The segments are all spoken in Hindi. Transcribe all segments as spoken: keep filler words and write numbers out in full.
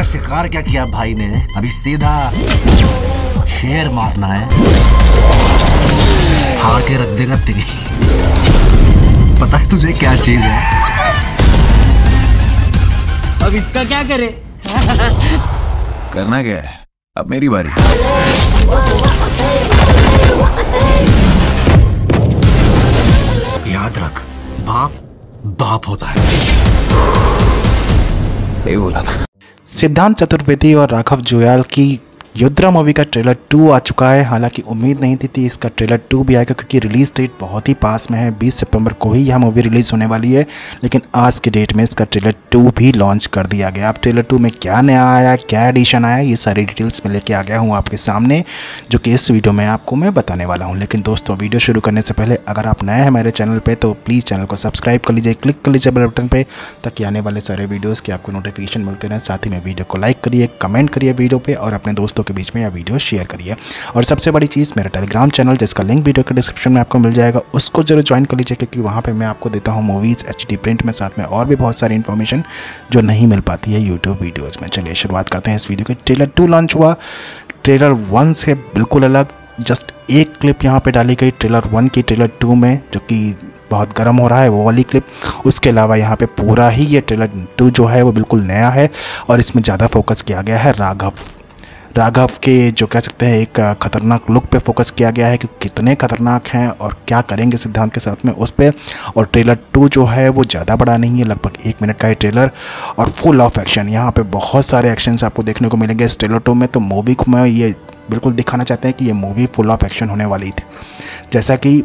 शिकार क्या किया भाई ने, अभी सीधा शेर मारना है। हार के रख देगा तेरी। पता है तुझे क्या चीज है? अब इसका क्या करे? करना क्या है? अब मेरी बारी। याद रख, बाप बाप होता है। सही बोला था। सिद्धांत चतुर्वेदी और राघव जुयाल की योद्रा मूवी का ट्रेलर टू आ चुका है। हालांकि उम्मीद नहीं थी, थी इसका ट्रेलर टू भी आएगा, क्योंकि रिलीज़ डेट बहुत ही पास में है। बीस सितंबर को ही यह मूवी रिलीज़ होने वाली है, लेकिन आज के डेट में इसका ट्रेलर टू भी लॉन्च कर दिया गया। अब ट्रेलर टू में क्या नया आया, क्या एडिशन आया, ये सारी डिटेल्स में लेके आ गया हूँ आपके सामने, जो कि इस वीडियो में आपको मैं बताने वाला हूँ। लेकिन दोस्तों, वीडियो शुरू करने से पहले अगर आप नए हैं मेरे चैनल पर तो प्लीज़ चैनल को सब्सक्राइब कर लीजिए, क्लिक कर लीजिए बेल बटन पर, ताकि आने वाले सारे वीडियोज़ के आपको नोटिफिकेशन मिलते रहें। साथ ही में वीडियो को लाइक करिए, कमेंट करिए वीडियो पर, और अपने दोस्तों के बीच में यह वीडियो शेयर करिए। और सबसे बड़ी चीज़, मेरा टेलीग्राम चैनल जिसका लिंक वीडियो के डिस्क्रिप्शन में आपको मिल जाएगा, उसको जरूर ज्वाइन कर लीजिए, क्योंकि वहाँ पे मैं आपको देता हूँ मूवीज़ एचडी प्रिंट में, साथ में और भी बहुत सारी इन्फॉर्मेशन जो नहीं मिल पाती है यूट्यूब वीडियोज़ में। चलिए शुरुआत करते हैं इस वीडियो के। ट्रेलर टू लॉन्च हुआ। ट्रेलर वन से बिल्कुल अलग, जस्ट एक क्लिप यहाँ पर डाली गई ट्रेलर वन की ट्रेलर टू में, जो कि बहुत गर्म हो रहा है वो वाली क्लिप। उसके अलावा यहाँ पे पूरा ही ये ट्रेलर टू जो है वो बिल्कुल नया है, और इसमें ज़्यादा फोकस किया गया है राघव राघव के जो कह सकते हैं एक खतरनाक लुक पे फोकस किया गया है, कि कितने खतरनाक हैं और क्या करेंगे सिद्धांत के साथ में उस पर। और ट्रेलर टू जो है वो ज़्यादा बड़ा नहीं है, लगभग एक मिनट का है ट्रेलर, और फुल ऑफ एक्शन। यहाँ पे बहुत सारे एक्शंस आपको देखने को मिलेंगे इस ट्रेलर टू में। तो मूवी को मैं ये बिल्कुल दिखाना चाहते हैं कि ये मूवी फुल ऑफ एक्शन होने वाली थी। जैसा कि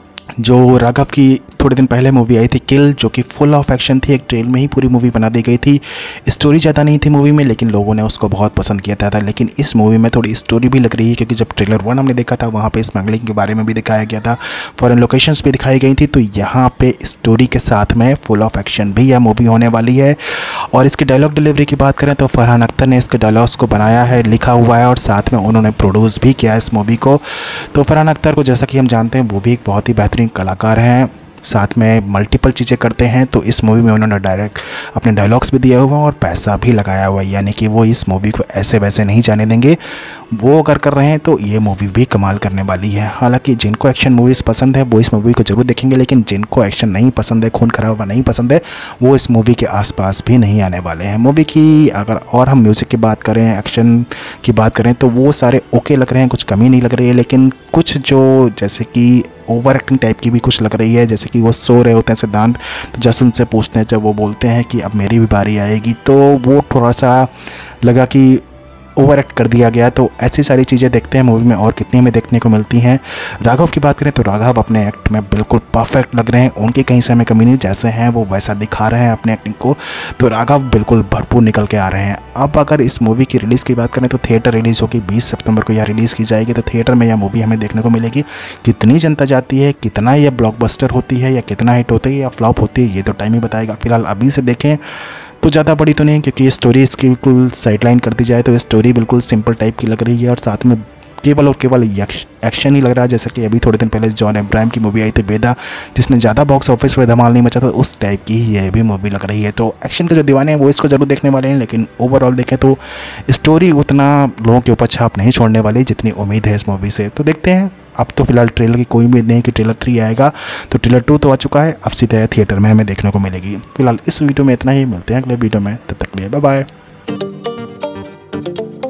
जो राघव की थोड़े दिन पहले मूवी आई थी किल, जो कि फुल ऑफ एक्शन थी, एक ट्रेल में ही पूरी मूवी बना दी गई थी। स्टोरी ज़्यादा नहीं थी मूवी में, लेकिन लोगों ने उसको बहुत पसंद किया था। लेकिन इस मूवी में थोड़ी स्टोरी भी लग रही है, क्योंकि जब ट्रेलर वन हमने देखा था वहाँ पे स्मगलिंग के बारे में भी दिखाया गया था, फॉरेन लोकेशंस भी दिखाई गई थी। तो यहाँ पे स्टोरी के साथ में फुल ऑफ एक्शन भी यह मूवी होने वाली है। और इसकी डायलॉग डिलीवरी की बात करें तो फरहान अख्तर ने इसके डायलॉग्स को बनाया है, लिखा हुआ है, और साथ में उन्होंने प्रोड्यूस भी किया है इस मूवी को। तो फरहान अख्तर को जैसा कि हम जानते हैं वो भी एक बहुत ही बेहतरीन कलाकार हैं, साथ में मल्टीपल चीज़ें करते हैं। तो इस मूवी में उन्होंने डायरेक्ट अपने डायलॉग्स भी दिए हुए हैं और पैसा भी लगाया हुआ है, यानी कि वो इस मूवी को ऐसे वैसे नहीं जाने देंगे। वो अगर कर रहे हैं तो ये मूवी भी कमाल करने वाली है। हालांकि जिनको एक्शन मूवीज़ पसंद है वो इस मूवी को जरूर देखेंगे, लेकिन जिनको एक्शन नहीं पसंद है, खून खराबा नहीं पसंद है, वो इस मूवी के आसपास भी नहीं आने वाले हैं। मूवी की अगर और हम म्यूज़िक की बात करें, एक्शन की बात करें, तो वो सारे ओके लग रहे हैं, कुछ कमी नहीं लग रही है। लेकिन कुछ जो जैसे कि ओवर एक्टिंग टाइप की भी कुछ लग रही है, जैसे कि वो सो रहे होते हैं सिद्धांत, तो जैसे उनसे पूछते हैं, जब वो बोलते हैं कि अब मेरी भी बारी आएगी, तो वो थोड़ा सा लगा कि ओवर एक्ट कर दिया गया। तो ऐसी सारी चीज़ें देखते हैं मूवी में और कितनी में देखने को मिलती हैं। राघव की बात करें तो राघव अपने एक्ट में बिल्कुल परफेक्ट लग रहे हैं, उनकी कहीं से हमें कमी नहीं, जैसे हैं वो वैसा दिखा रहे हैं अपने एक्टिंग को। तो राघव बिल्कुल भरपूर निकल के आ रहे हैं। अब अगर इस मूवी की रिलीज़ की बात करें तो थिएटर रिलीज़ होगी, बीस सितंबर को यह रिलीज़ की जाएगी। तो थिएटर में यह मूवी हमें देखने को मिलेगी। कितनी जनता जाती है, कितना यह ब्लॉकबस्टर होती है, या कितना हिट होती है या फ्लॉप होती है, ये तो टाइम ही बताएगा। फिलहाल अभी से देखें तो ज़्यादा बड़ी तो नहीं, क्योंकि स्टोरी इसकी बिल्कुल साइडलाइन कर दी जाए तो स्टोरी बिल्कुल सिंपल टाइप की लग रही है, और साथ में केवल और केवल एक्शन ही लग रहा है। जैसे कि अभी थोड़े दिन पहले जॉन अब्राहम की मूवी आई थी बेदा, जिसने ज़्यादा बॉक्स ऑफिस पर धमाल नहीं मचा था, उस टाइप की ही यह भी मूवी लग रही है। तो एक्शन के जो दीवाने हैं वो इसको जरूर देखने वाले हैं, लेकिन ओवरऑल देखें तो स्टोरी उतना लोगों के ऊपर छाप नहीं छोड़ने वाली जितनी उम्मीद है इस मूवी से। तो देखते हैं। अब तो फिलहाल ट्रेलर की कोई उम्मीद नहीं कि ट्रेलर थ्री आएगा, तो ट्रेलर टू तो आ चुका है, अब सीधे थिएटर में हमें देखने को मिलेगी। फिलहाल इस वीडियो में इतना ही, मिलते हैं अगले वीडियो में, तब तक के लिए बाय बाय।